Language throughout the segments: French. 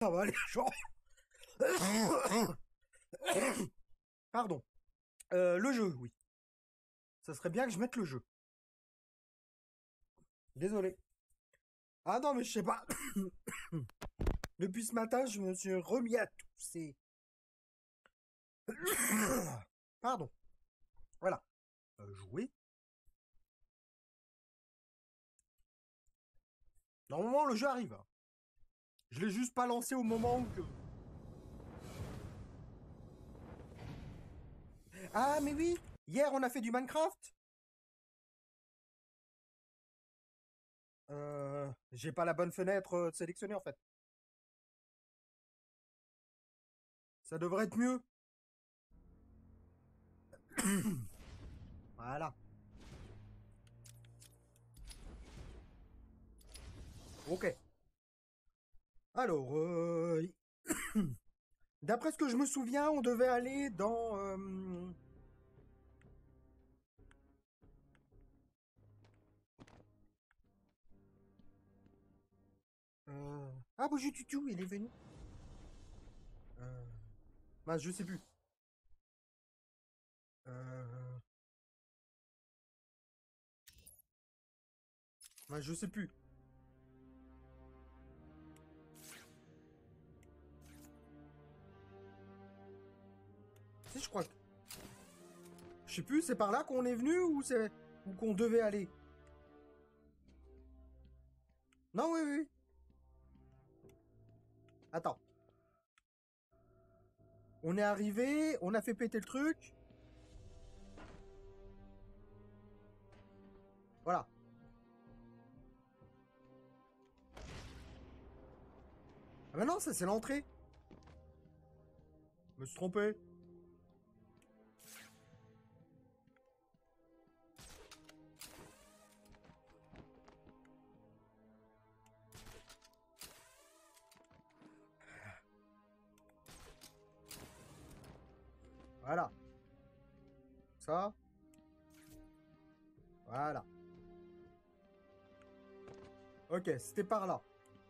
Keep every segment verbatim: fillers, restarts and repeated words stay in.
Ça va les gens. Pardon. Euh, le jeu, oui. Ça serait bien que je mette le jeu. Désolé. Ah non, mais je sais pas. Depuis ce matin, je me suis remis à tousser. Pardon. Voilà. Euh, jouer. Normalement, le jeu arrive. Je l'ai juste pas lancé au moment où que... Ah, mais oui. Hier, on a fait du Minecraft. Euh, j'ai pas la bonne fenêtre euh, sélectionnée en fait. Ça devrait être mieux. Voilà. Ok. Alors, euh, d'après ce que je me souviens, on devait aller dans... euh, euh, Ah, Bougie Tutu, il est venu. Euh... Bah, je sais plus. Euh... Bah, je sais plus. Si, je crois que... Je sais plus, c'est par là qu'on est venu ou c'est... ou qu'on devait aller. Non, oui, oui. Attends. On est arrivé, on a fait péter le truc. Voilà. Ah bah non, ça c'est l'entrée. Je me suis trompé. Voilà. Ça. Voilà. Ok, c'était par là.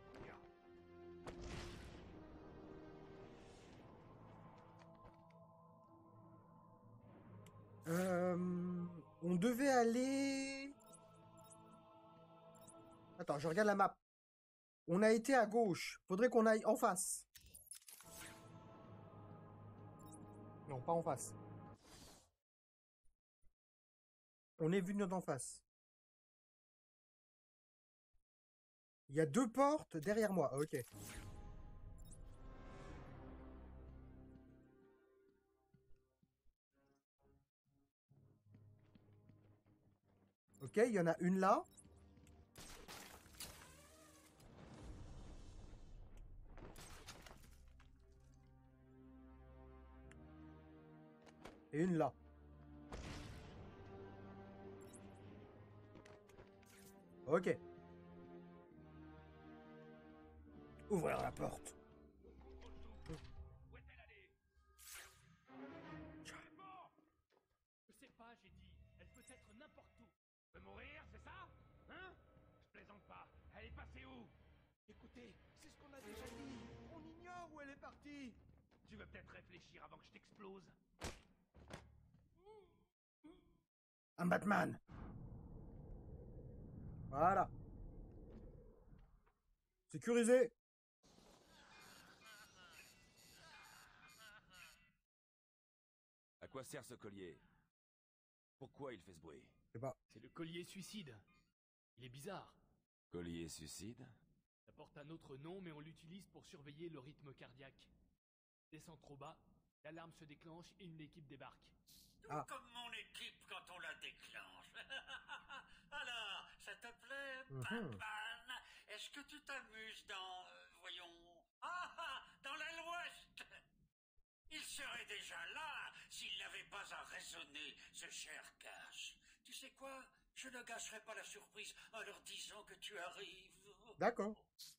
Euh, on devait aller... Attends, je regarde la map. On a été à gauche. Faudrait qu'on aille en face. Non, pas en face. On est venu d'en face. Il y a deux portes derrière moi. Ah, ok. Ok, il y en a une là. Et une là. Ok. Ouvrir la porte. Je sais pas, j'ai dit. Elle peut être n'importe où. Peut mourir, c'est ça? Hein? Je plaisante pas. Elle est passée où? Écoutez, c'est ce qu'on a déjà dit. On ignore où elle est partie. Tu veux peut-être réfléchir avant que je t'explose? Un Batman. Voilà. Sécurisé. À quoi sert ce collier? Pourquoi il fait ce bruit? Je sais pas. C'est le collier suicide. Il est bizarre. Collier suicide? Ça porte un autre nom, mais on l'utilise pour surveiller le rythme cardiaque. Descend trop bas, l'alarme se déclenche et une équipe débarque. Tout Ah. comme mon équipe quand on la déclenche. Alors, ça te plaît, Mhm. Batman? Est-ce que tu t'amuses dans, euh, voyons, ah ah, dans l'aile ouest? Il serait déjà là s'il n'avait pas à raisonner, ce cher Cash. Tu sais quoi? Je ne gâcherai pas la surprise en leur disant que tu arrives. D'accord.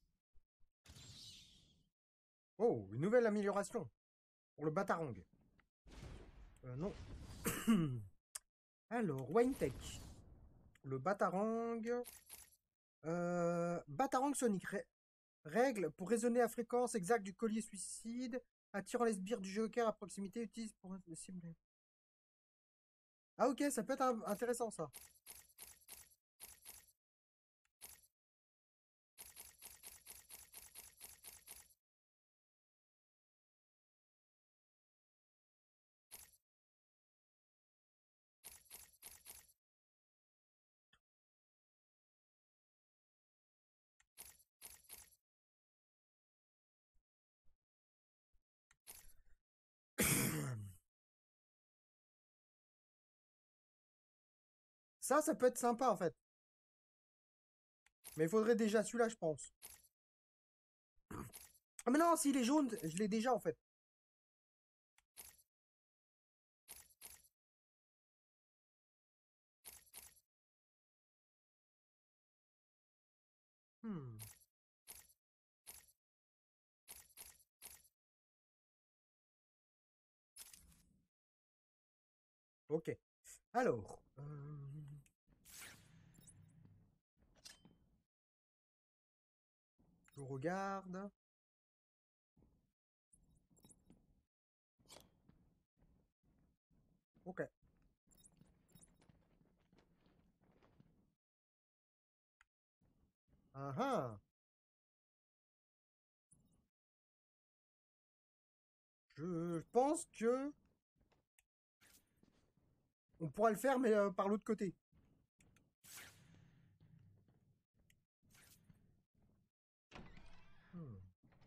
Oh, une nouvelle amélioration. Pour le Batarang. Euh, non. Alors, Winetech. Le Batarang. Euh, Batarang Sonic. Ré- Règle, pour raisonner à fréquence exacte du collier suicide, attirant les sbires du Joker à proximité, utilise pour le cibler. Ah ok, ça peut être un- intéressant ça. Ça, ça peut être sympa en fait. Mais il faudrait déjà celui-là, je pense. Ah mais non, s'il est jaune, je l'ai déjà en fait. Hmm. Ok. Alors. euh, Je regarde. Ok. Ah ah. Je pense que on pourra le faire, mais euh, par l'autre côté. Hmm.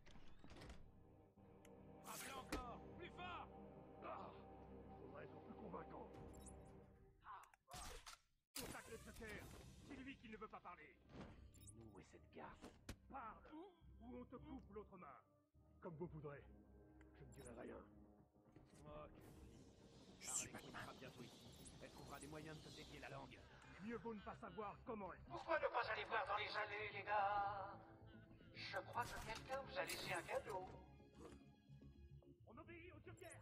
Frappez encore. Plus fort. Ah, faudrait être plus convaincant. Contacte le Joker. C'est lui qui ne veut pas parler. Dis-nous et cette garce. Parle. Ou on te coupe l'autre main. Comme vous voudrez. Je ne dirai rien. Ok. Je suis Harley Quinn Batman. sera bientôt ici. Elle trouvera des moyens de te dévier la langue. Mieux vaut ne pas savoir comment elle. Pourquoi ne pas aller voir dans les allées, les gars? Je crois que quelqu'un vous a laissé un cadeau. On obéit au Joker.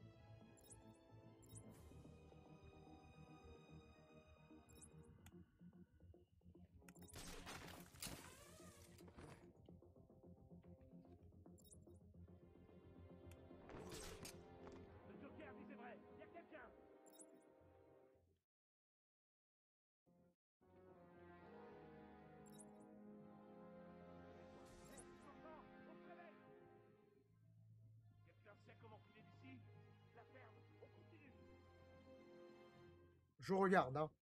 Le Joker disait vrai. Il y a quelqu'un. Enfant, on se réveille. Quelqu'un sait comment filer d'ici? La ferme, on continue. Je regarde, hein.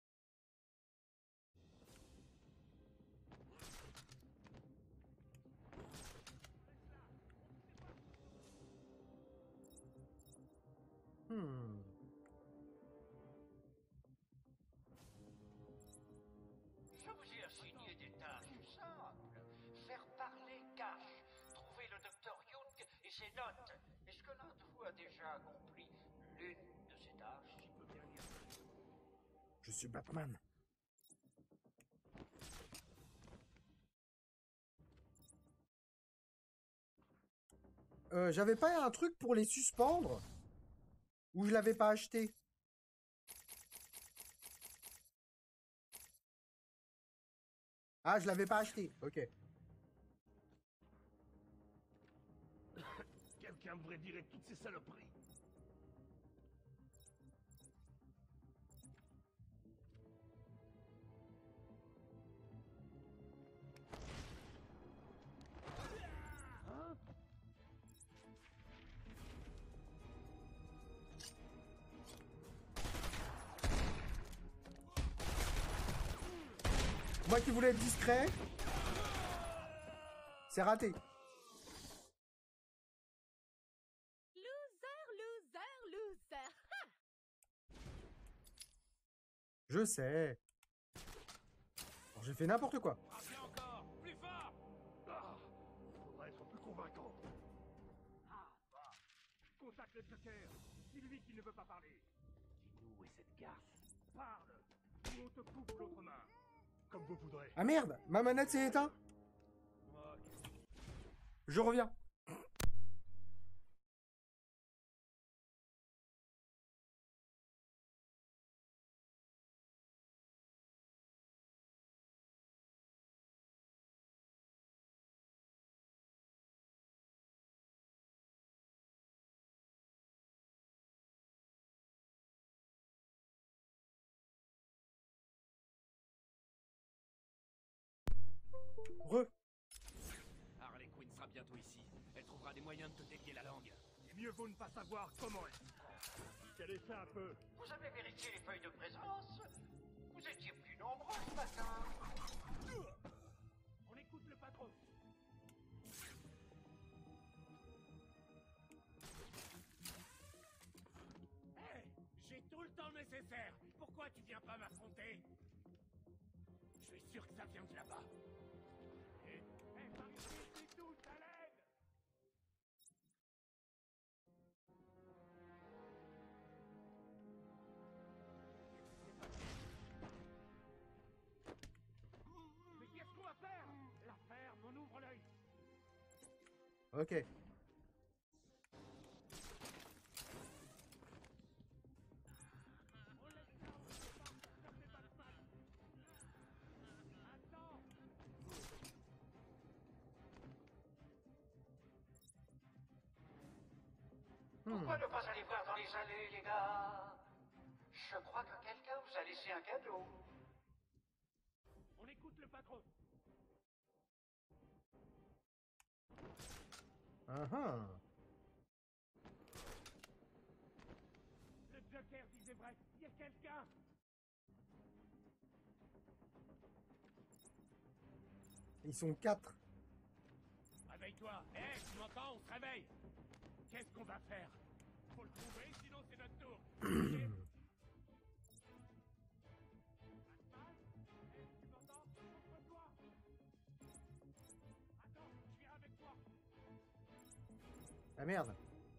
Hmm. Je vous ai assigné des tâches simples. Faire parler Cash, trouver le docteur Young et ses notes. Est-ce que l'un de vous a déjà accompli l'une de ces tâches? Je suis Batman. Euh, j'avais pas un truc pour les suspendre? Ou je l'avais pas acheté? Ah, je l'avais pas acheté. Ok. Quelqu'un devrait virer toutes ces saloperies. Hein? Moi qui voulais être discret, c'est raté. Loser, loser, loser. Je sais. Alors, j'ai fait n'importe quoi. Frappez encore. Plus fort. Ah, faudrait être plus convaincant. Ah, bah. Contacte le Joker. C'est lui qui ne veut pas parler. Dis-nous et cette garce. Parle. Ou on te coupe l'autre main. Comme vous voudrez. Ah merde, ma manette s'est éteinte. Ok. Je reviens. Re. Harley Quinn sera bientôt ici. Elle trouvera des moyens de te délier la langue. Et mieux vaut ne pas savoir comment elle s'y prend. Quel ça un peu? Vous avez vérifié les feuilles de présence? Vous étiez plus nombreux ce matin. On écoute le patron. Hé, j'ai tout le temps nécessaire. Pourquoi tu viens pas m'affronter? Je suis sûr que ça vient de là-bas. Hé, hey, par ici, c'est tout, à l'aide! Mais qu'est-ce qu'on va faire? La ferme, on ouvre l'œil. Ok. On laisse ça, on se part, ça fait pas de mal. Attends! Pourquoi ne pas aller voir dans les allées, les gars? Je crois que quelqu'un vous a laissé un cadeau. On écoute le patron. Ah ah. Le Joker disait vrai, il y a quelqu'un. Ils sont quatre. Réveille-toi. Hé, tu m'entends? On se réveille. Qu'est-ce qu'on va faire? Faut le trouver, sinon c'est notre tour. Ok? Batman? Hé, tu m'entends? Contre-toi. Attends, je viens avec toi. Ah merde.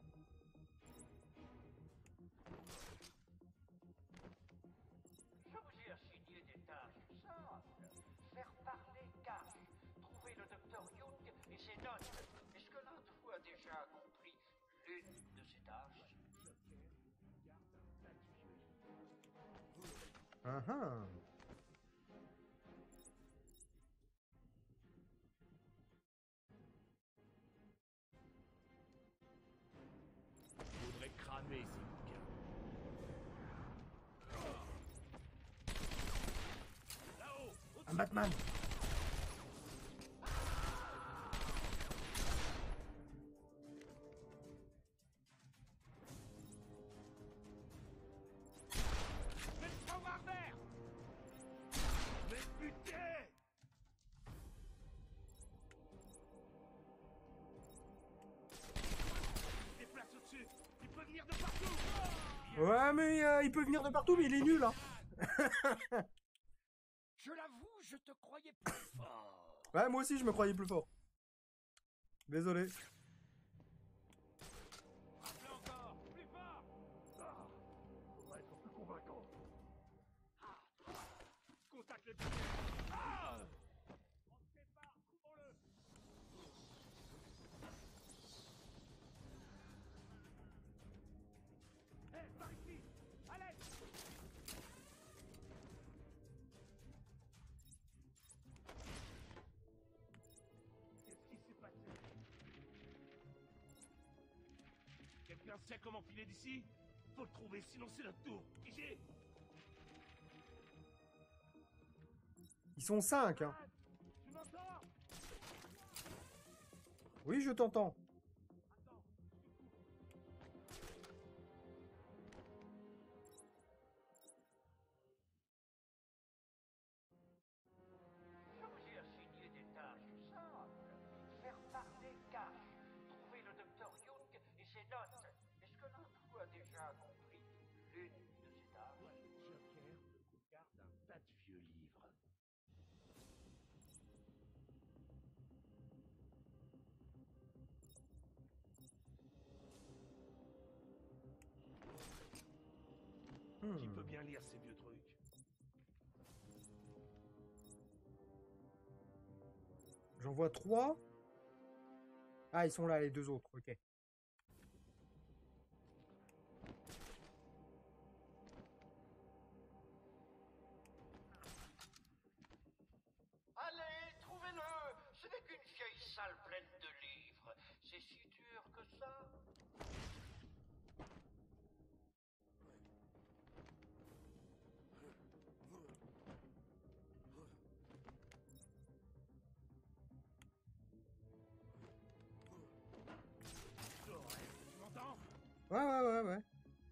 Je vous ai assigné des tâches simples. Faire parler Cash, trouver le docteur Young et ses notes. Est-ce que l'un de vous a déjà compris l'une de ces tâches? Ah ah. Faudrait cramer ces bouquins. Là-haut, Un Batman. Mais le savoir vert! Mais putain! Déplace au-dessus! Il peut venir de partout! Ouais, mais euh, il peut venir de partout, mais il est nul, hein. je l'avoue, je te croyais plus fort. Ouais, moi aussi, je me croyais plus fort. Désolé. Rappelez encore! Plus fort! Ah, faudrait être plus convaincant. Ah, contacte le pied! Ah! On se sépare, couvrons-le! Hé, par ici! À l'aide! Qu'est-ce qui s'est passé? Quelqu'un sait comment filer d'ici? Faut le trouver, sinon c'est notre tour. Ici! Ils sont cinq, hein. Tu m'entends? Oui, je t'entends. Attends, Je vous ai assigné des tâches simples. Faire parler Cash, trouver le docteur Young et ses notes. Est-ce que l'un de vous a déjà compris l'une de ces tâches? Joker garde un tas de vieux livres. Hmm. Qui peut bien lire ces vieux trucs? J'en vois trois. Ah, ils sont là, les deux autres. Ok. Allez, trouvez-le! Ce n'est qu'une vieille salle pleine de livres. C'est si dur que ça? Ouais, ouais, ouais, ouais.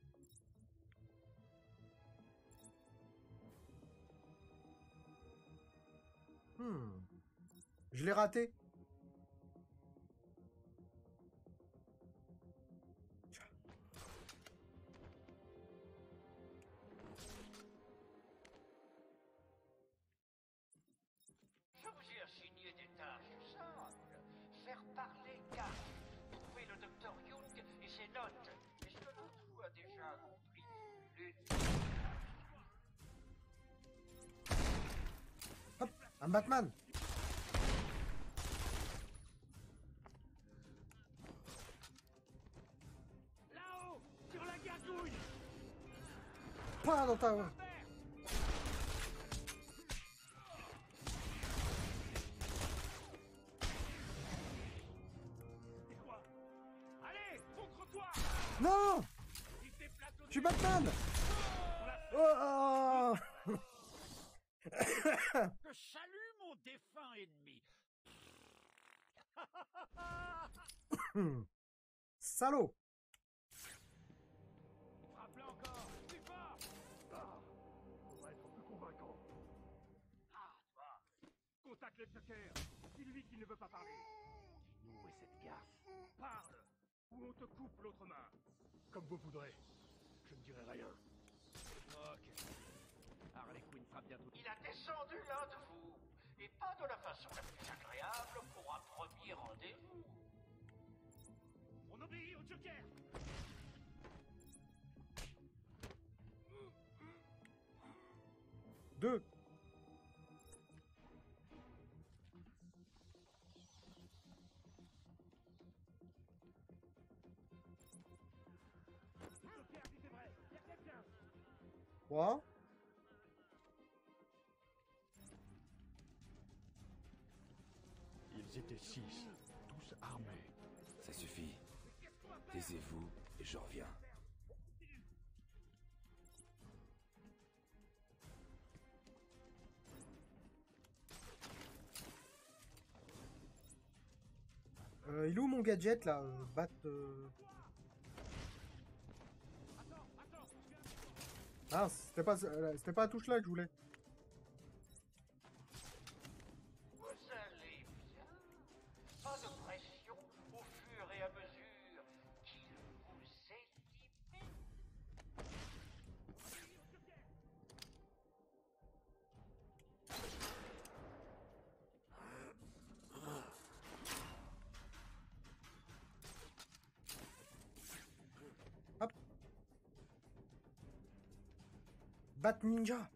Hmm. Je l'ai raté. Je vous ai assigné des tâches simples. Faire parler Garth, trouver le docteur Young et ses notes. Est-ce que l'un de vous a déjà compris l'une? Hop, un Batman. Là-haut, sur la gargouille. Pas dans ta... C'est quoi? Allez, contre toi. Non! Il se déplace au Je suis Batman! Oh! Que salue mon défunt ennemi. Salaud! Frappe-le encore, plus fort. Ah, on va être plus convaincant. Ah, toi. Contacte le Joker. Dis-lui qu'il ne veut pas parler. Dis-nous et cette gaffe. Parle, ou on te coupe l'autre main. Comme vous voudrez. Je ne dirai rien. Ok. Harley Quinn fera bientôt. Il a descendu l'un de vous, et pas de la façon la plus agréable pour un premier rendez-vous. On obéit au Joker. Deux. Joker, si c'est vrai. Y a quelqu'un. Trois. Ils étaient six, tous armés. Ça suffit. Taisez-vous et je reviens. Euh, il est où mon gadget là? euh, Bat. Euh... Ah, c'était pas, euh, c'était pas la touche là que je voulais. Vous allez bien. Pas de pression au fur et à mesure qu'il vous élimine. Hop. Bat Ninja.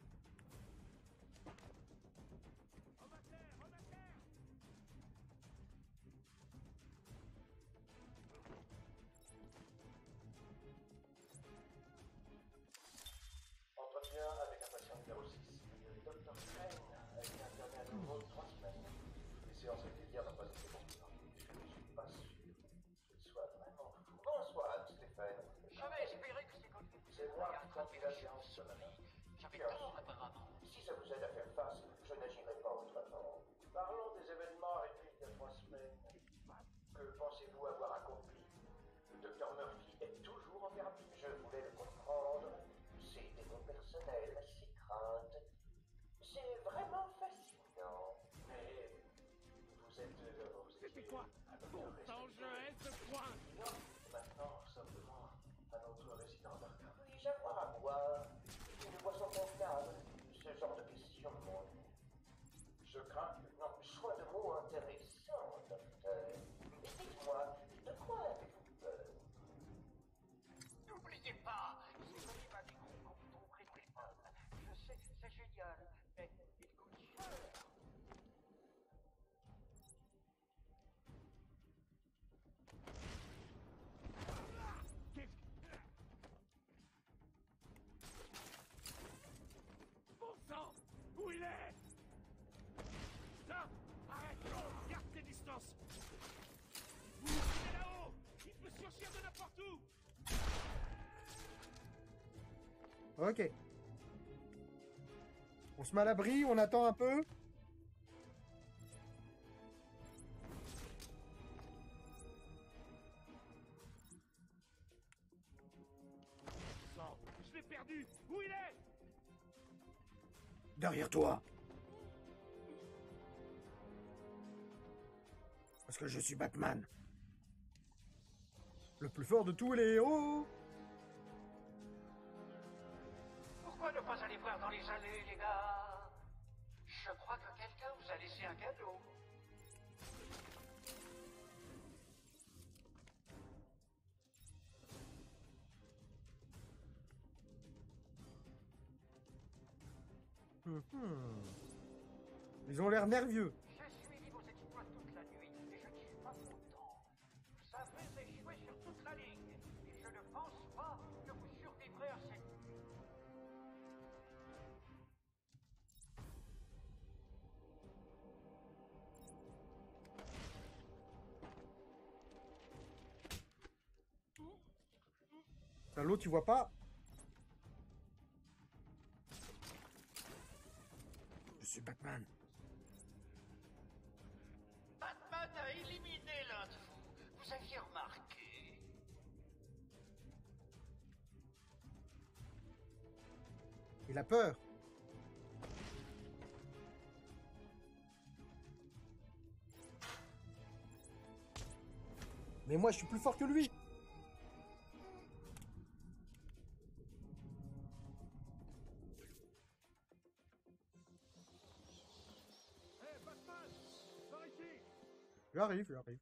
Entretien avec un patient numéro six. Le docteur Crane a été interné à nouveau trois semaines. Les séances régulières n'ont pas été concluantes. Je ne suis pas sûr qu'il soit vraiment fou. Bonsoir, Stéphane. J'avais espéré que ces côtés C'est moi qui conduis la séance ce matin. J'avais tort apparemment. Si ça vous aide à faire face, je n'agirai pas autrement. Parlons des événements arrivés il y a trois semaines. Que pensez-vous avoir accompli? Le docteur Murphy est toujours en garde. Je voulais le comprendre. Ses démons personnels, ses craintes. C'est vraiment fascinant. Mais vous êtes... euh, vous C'est étiez quoi? un Bon docteur sang, je respecté. hais ce point. Non, maintenant, simplement, un autre résident d'Arkham. Puis-je avoir à boire? Une boisson convenable? Ce genre de questions. Je crains que... Non, choix de mots intéressant, docteur. Mais dites-moi, de quoi avez-vous peur? N'oubliez pas, c'est comme m'a dit qu'on trouverait les bonnes. Je sais, c'est génial, mais il coûte cher. Bon sang, où il est? Stop! Arrête! Garde tes distances! Vous restez là-haut! Il peut surgir de n'importe où! Ok. On se met à l'abri, on attend un peu. Derrière toi. Parce que je suis Batman. Le plus fort de tous les héros. Pourquoi ne pas aller voir dans les allées, les gars? Je crois que quelqu'un vous a laissé un cadeau. Mhm. Ils ont l'air nerveux. J'ai suivi vos exploits toute la nuit et je ne suis pas content. Vous avez échoué sur toute la ligne et je ne pense pas que vous survivrez à cette... Ça, l'autre, tu vois pas? Je suis Batman. Batman a éliminé l'un de vous. Vous aviez remarqué. Il a peur. Mais moi, je suis plus fort que lui. Hé, Batman! Par ici! J'arrive, j'arrive.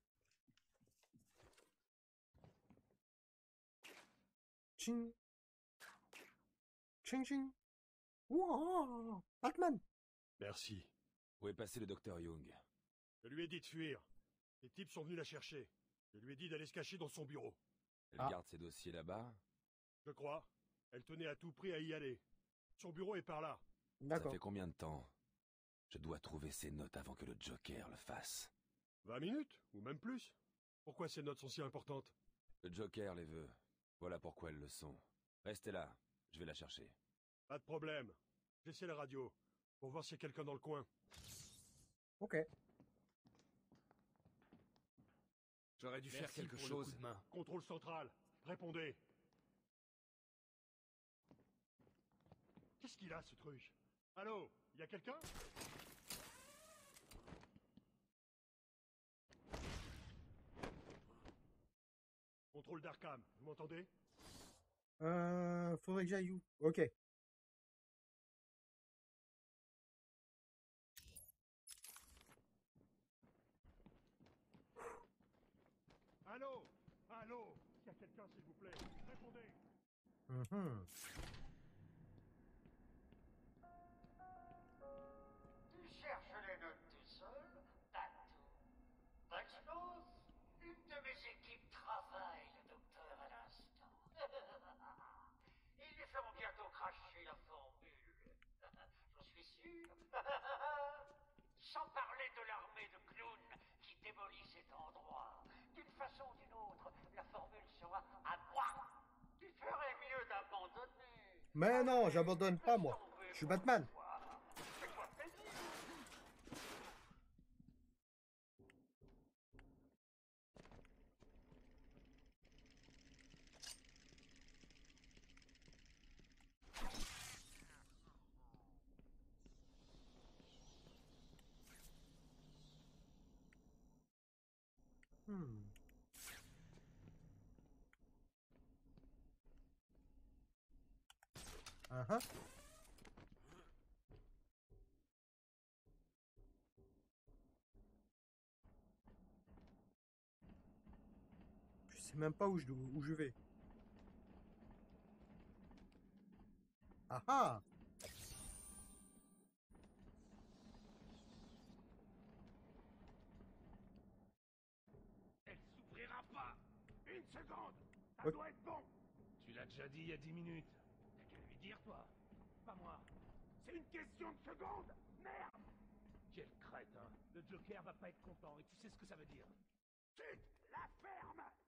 Ching. Ching, ching. Ouah, Batman. Merci. Où est passé le docteur Young? Je lui ai dit de fuir. Les types sont venus la chercher. Je lui ai dit d'aller se cacher dans son bureau. Elle Ah. garde ses dossiers là-bas? Je crois. Elle tenait à tout prix à y aller. Son bureau est par là. Ça D'accord. fait combien de temps? Je dois trouver ces notes avant que le Joker le fasse. Vingt minutes, ou même plus. Pourquoi ces notes sont si importantes? Le Joker les veut. Voilà pourquoi elles le sont. Restez là, je vais la chercher. Pas de problème. J'essaie la radio, pour voir s'il y a quelqu'un dans le coin. Ok. J'aurais dû faire quelque pour le chose. coup de main. Contrôle central, répondez. Qu'est-ce qu'il a, ce truc? Allô, il y a quelqu'un? Contrôle d'Arkham, vous m'entendez? Euh, faudrait que j'aille où? Ok. Allô? Allô? Il y a quelqu'un, s'il vous plaît? Répondez. Mhm. Tu cherches les notes tout seul? Pas tout. Maximus, une de mes équipes travaille le docteur à l'instant. Ils lui feront bientôt cracher la formule. J'en suis sûr. Sans parler de l'armée de clowns qui démolit cet endroit. D'une façon ou d'une autre, la formule sera à moi. Tu ferais mieux d'abandonner. Mais non, j'abandonne pas, moi. Je suis Batman. Fais-toi plaisir. Hmm. Ah ah. Je sais même pas où je, où je vais. Ah ah. Elle s'ouvrira pas. Une seconde. Ça Ok. doit être bon. Tu l'as déjà dit il y a dix minutes. T'as qu'à lui dire, toi. Pas moi. C'est une question de seconde. Merde. Quel crétin. Le Joker va pas être content et tu sais ce que ça veut dire. Chut. La ferme.